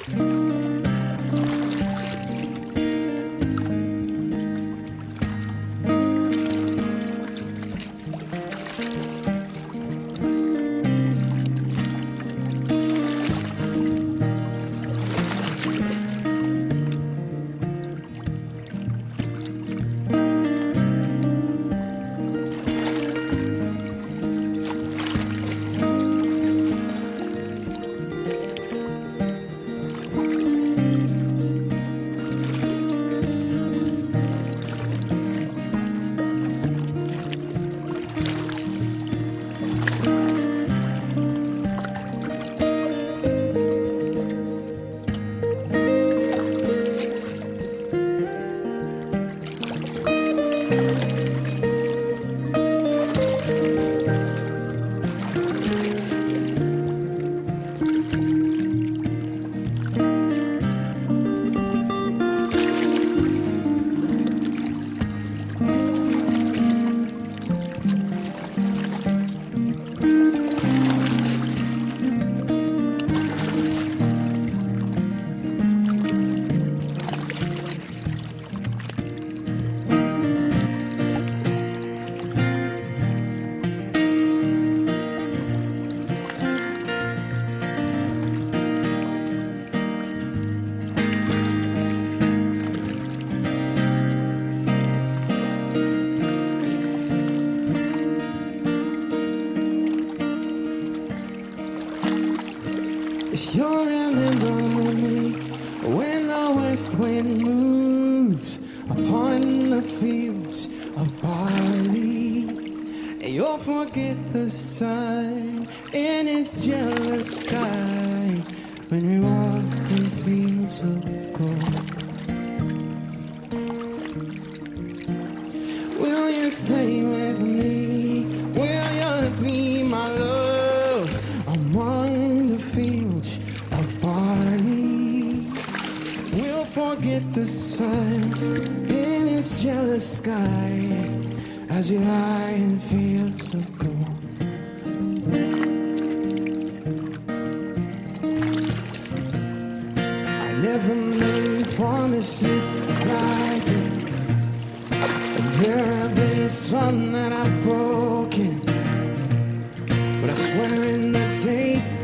You'll remember me when the west wind moves upon the fields of barley. And you'll forget the sun in its jealous sky when we walk in fields of gold. Will you stay with me? Will you be my love among the fields of barley? We'll forget the sun in its jealous sky as you lie in fields of gold. I never made promises like it. There have been some that I've broken, but I swear in the days